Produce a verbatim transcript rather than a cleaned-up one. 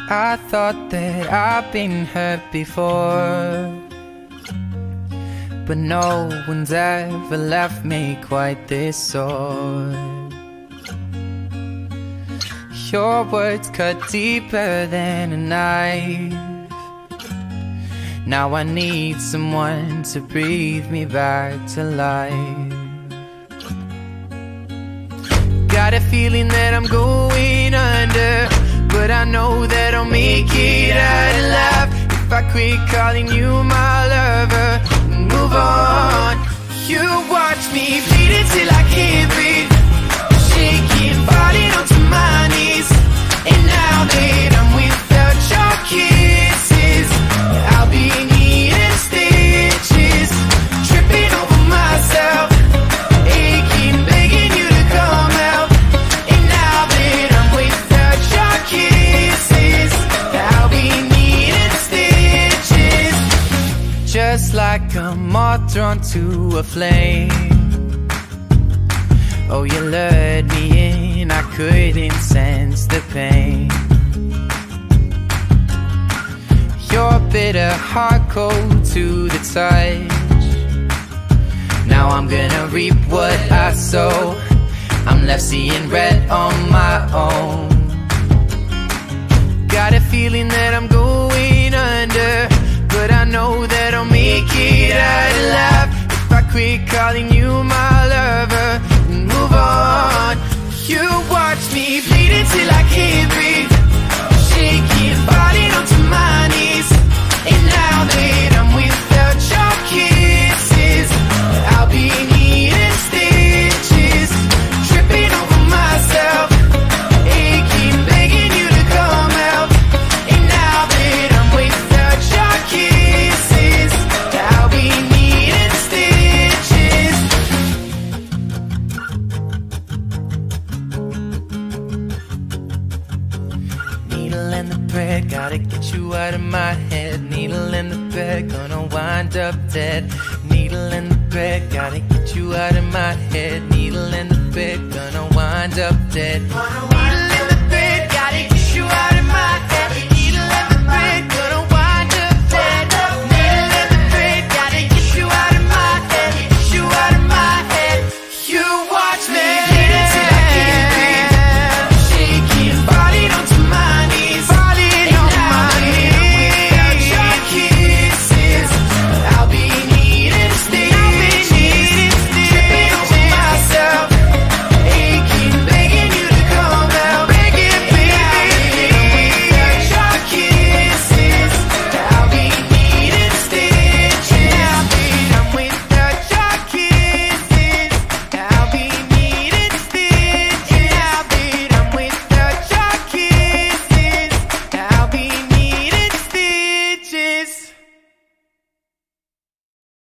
I thought that I've been hurt before, but no one's ever left me quite this sore. Your words cut deeper than a knife. Now I need someone to breathe me back to life. Got a feeling that I'm going under, but I know that I'll make it out alive if I quit calling you my lover and move on. You watch me bleed until I can't breathe, shaking, falling onto my knees. And now that I'm without your kisses, I'll be needing stitches, tripping over myself, aching, begging you to come out. And now that I'm without your kisses, I'll be needing stitches, just like a moth drawn to a flame. Oh, you lured me in, I couldn't sense the pain. Your bitter heart cold to the touch. Now I'm gonna reap what I sow. I'm left seeing red on my own. Got a feeling that I'm going under, but I know that I'll make it out alive if I quit calling you my lover and move on. You watch me bleed until I can't breathe, shaking, falling onto my knees. And now that I'm without your kisses, I'll be needing stitches, tripping over myself, aching, begging you to come out. And now that I'm without your kisses, I'll be needing stitches. Needle and the thread, gotta get you out of my head. Needle and the thread, gonna wind up dead. Needle and the thread, gotta get you out of my head. Needle and the thread, gonna wind up dead. Needle